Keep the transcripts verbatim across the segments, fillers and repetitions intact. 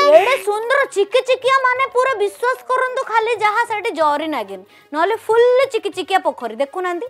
एडे सुंदर चिकी चिकिया माने पूरा विश्वास करंतु खाली जहा सेठी जरी नागिन नले फुल चिकी चिकिया पोखरी देखु नांदी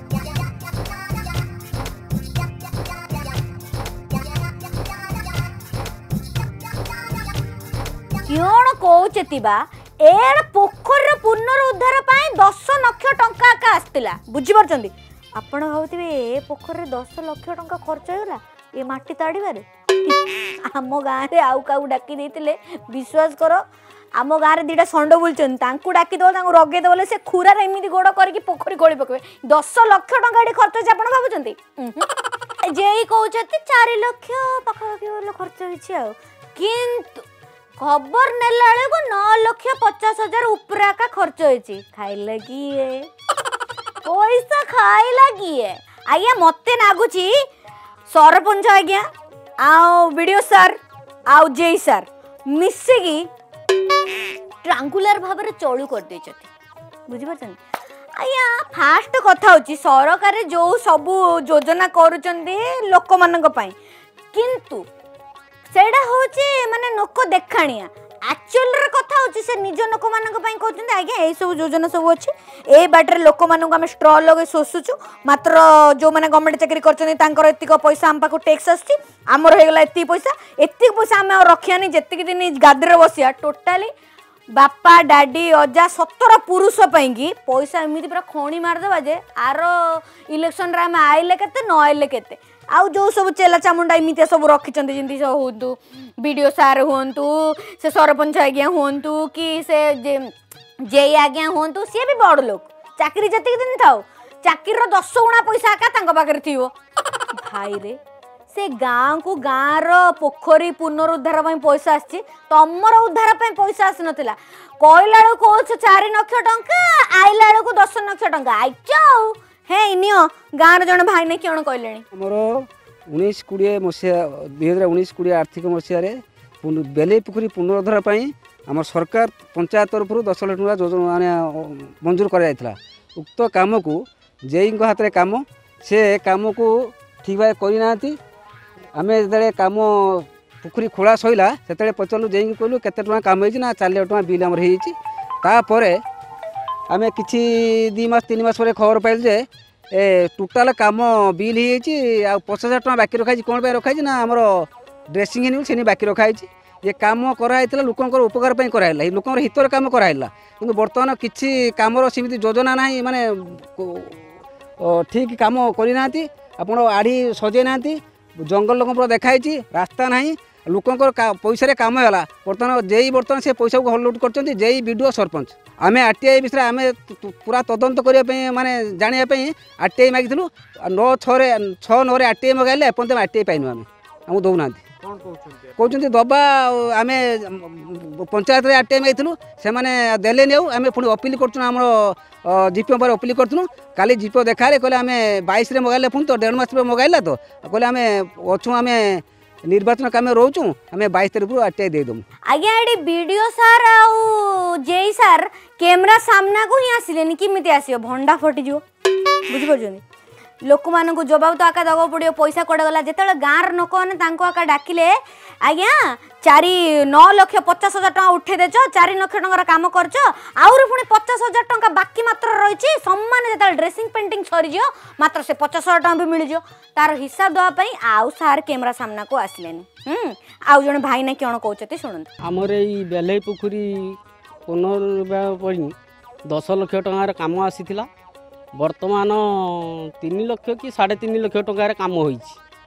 क्यों कौचेतिबा एड पोखर पुनरुद्धार पाई दस लाख टंका का आस्तिला बुझी परचंदी आपण भावथिबे ए पोखर रे दस लाख टंका खर्च होला ए माटी ताड़ीबारे आम गाँव में आउ का डाकी देते विश्वास कर आम गाँव में दीटा षंड बुलचन डाकी दो रगे दे से खुरार एमती गोड़ करके पोखरी खोली पकड़े दस लाख टंका खर्च आप भावुंट जे कहते चार लक्ष पाखापाखि खर्च हो किंतु खबर नेला को नौ लक्ष पचास हजार उपरा का खर्च होती खाइला किए पैसा खाइला किए आज्ञा मत नागुची सरपंच आज्ञा आउ वीडियो सर आउ जेई सर मिसिकी ट्रांगुलर भाव में चलू कर दे बुझी पार्छन आज्ञा फास्ट कथा होची सरकार जो सबू योजना करूचंदी लोक मानक पई किंतु सेडा होची माने लोक देखाणिया एक्चुअल रे कथा होची से निज लोक मानक पई कहउचंदी आज्ञा एई सब योजना सब अछि ए बाटर लोक मानक हम स्ट्रॉ लगे सोसुचु मात्र जो माने गवर्नमेंट चाकरी करचंदी तांकर एतिक पैसा हम पाको टैक्स आछि हमर हे गला एति पैसा एति पैसा हम रखियानी जेतिक दिन गादरे बसिया टोटली बापा डाडी अजा सतर पुरुष पैकी पैसा एमती पूरा खणी मारदेवा जे आर इलेक्शन रे हम आइले केते न आइले केते आउ जो सब चेला चामुंडा इमितिया सब रखिचंदी जिंती सब होंतु वीडियो सार होंतु से सरपंच आज्ञा होंतु कि से जे जेई आज्ञा होंतु सी भी बड़ लोग चाकरी जतिक दिन थाओ चाकरी रो दस गुणा पैसा का तांको पाखरे थिवो भाई रे से गाँव को गाँव रो पोखरी पुनरुद्धार पई पैसा आछि तमर उद्धार पई पैसा आसी नथिला कहला को चार लाख टंका आइला को दस लाख टंका आइचौ हे इनियो गाँव रो जण भाई ने कोन कहलेनी हमर उन्नीस बीस मसिया दुई हजार उन्नीस बीस आर्थिक मसिया रे बेले पोखरी पुनरुद्धार पई हमर सरकार पंचायत तरफ दस लाख टंका योजना माने मंजूर करा जायतला उक्त काम को जेई हाथ रे काम से काम को ठीक भाव करना आम जो कम पोखरी खोला सैला से पचारू जे कहलु केते टका काम होना चार लाख टका बिल आमर होपर आम कि दी मास तीन मास खबर पाइल जे ए टोटाल काम बिल हो पचास हजार टका बाकी रखाई कौन रखाई ना आमर ड्रेसिंग नहीं से बाकी रखाई ये काम कराइला लोकंर उपकार कराइला लोकर हितर काम कराइला कि बर्तमान किसी कामर सेमती योजना ना माने ठीक काम करना आपण आड़ी सजे ना जंगल लोक पूरा देखाई रास्ता ना लोकंर पैसा काम है बर्तमान जेई बर्तमान से पैसा को हलुट कर जेई वीडियो सरपंच आम आरटीआई विषय आम पूरा तदंत करने माने जानापी आरटीआई मागिलु नौ छः नौ आरटीआई मगाइले एपर्तम आरटीआई पाइनु आम आमको दौना कहते दबा आम पंचायत आरटीआई मागिलु से देले आम पुणी अपिल करम जीपीओ पर अपिल करूँ काली जीपीओ देखारे कहले आम बाईस मगाइले पुणी तो डेढ़ मास मगाइला तो कहले आम अच्छु आम निर्वाचन काम रोचु आम बाईस तारीख को आरटीआई देदेमु आज्ञा ये वीडियो सार आउ जेई सार कैमरा सामना को ही आसिलेनी किमिति आसियो भंडा फटिजो बुझी परछनी लोक मान जवाब तो आका दबा पड़ो पैसा कड़े गला जिते गाँव लोक मैंने आका डाकिले आज्ञा चारि नौ लक्ष पचास हजार टका उठे देच चार लक्ष टकर काम करच आउरी पुणी पचास हजार टका बाकी मात्र रही सम्मान जो ड्रेसिंग पेंटिंग सरीज मात्र से पचास हजार टका भी मिल तार हिसाब देवाई आउ सार कैमरा सामना को आसिलेनी आउ जन भाई ना कौन कहते शुणु आमर ये बेले पोखरी पुनर् दस लक्ष टकार काम आसीथिला वर्तमान तीन लक्ष कि साढ़े तीन लक्ष टकार काम होई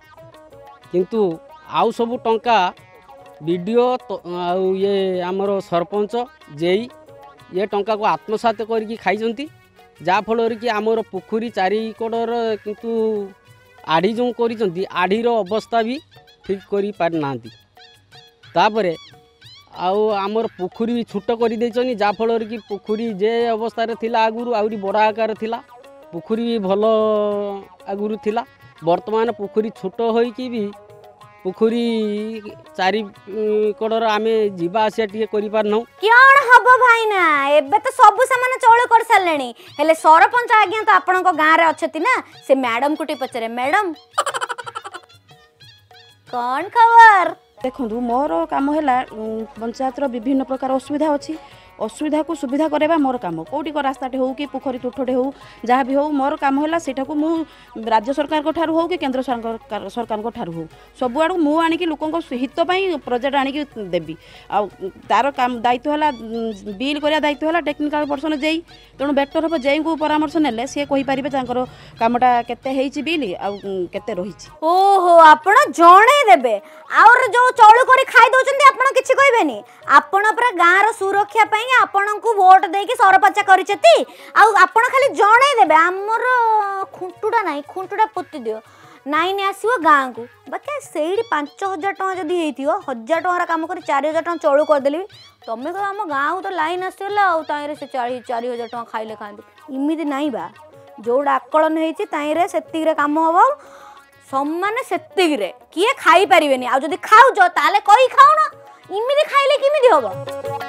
किंतु आउ सब टंका वीडियो तो आउ ये आमर सरपंच जेई ये टंका को आत्मसात करके खाई जा फल कि आमर पोखरी चारिकड़र किंतु आढ़ी जो कर आढ़ीर अवस्था भी ठीक कर पारना तापर आउ आमर पोखरी भी छूट कर जा फल कि पोखरी जे अवस्था थिला आगुरी आहरी बड़ आकार थिला पोखरी भी भल आगुरी थिला वर्तमान पोखरी छोट होइकी भी पोखरी चारि कड़र आमे जीवा आसिया टिके करि पारनौ क्यों हबो भाई ना एबे तो सब सामान चौड़ कर सारलेनी हेले सरपंच आज्ञा तो आपण को गाँ रे अछती ना से मैडम को टी पचरे मैडम कौन खबर देखु मोर काम है पंचायत विभिन्न प्रकार असुविधा अच्छी असुविधा को सुविधा करवा मोर काम कौटी को रास्ताटे हो कि पोखरी तुठटे हो जहाँ भी हो मोर काम है सेटा को मु राज्य सरकार को ठारू हो कि केंद्र सरकार सरकार को ठारू हो सब आड़ मु आनिक लोकों हित प्रोजेक्ट आनिक देवी आ तार काम दायित्व है बिल करने दायित्व है टेक्निकल पर्सन जेई तेणु बेटर हम जेई को परामर्श नेले सी कहींपारे कामटा केते बिल आते रही ओहो आपण जणे देबे और जो चौल करी खाई दउचंदी आपण किछि कहबेनी आपण पूरा गाँव सुरक्षा पई आपण को वोट देकी सरपंच करिसेती आ आपण खाली जणे देबे हमर खुंटुडा नाही खुंटुडा पोती दियो नाइन आसो गाँ को बाकी से पांच हजार टाँह जदि हो हजार टाँह काम कर चार हजार टाँह चौल करदेली तुम्हें कह आम गाँव तो लाइन आसला आगे से चार चार हजार टाँह खाइले खाते इमिदी नाई बा जोड़ा आकलन होती से कम हम सम्मान से किए खाई पारे आ जदि खाऊच ताले कही खाऊना इमिदी खाइले किमिदी हम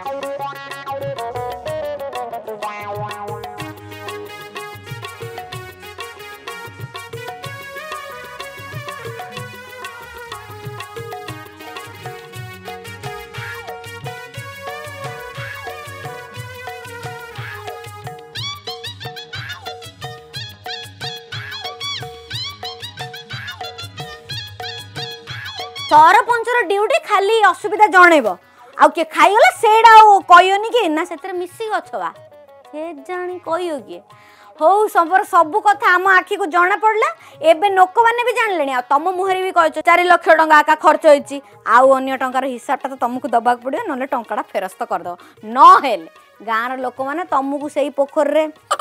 सरपंचर ड्यूटी खाली असुविधा जनइब आउ किए खाईगला सेड़ा कहनी कि ना से मिसिक अछवा से जानी कहियो किए हौ संपर सब कथा आम आखि को जना पड़ला एबे लोक मैंने भी जानले आ तुम मुहरे भी कह चार लाख टंका आका खर्च होइछि आउ अन्य टंकार हिसाबटा तो तुमको दबाक पड़ियो नले टंकाटा फेरस्त कर दो न हेले गाँव लोक मैंने तुमको से पोखर रे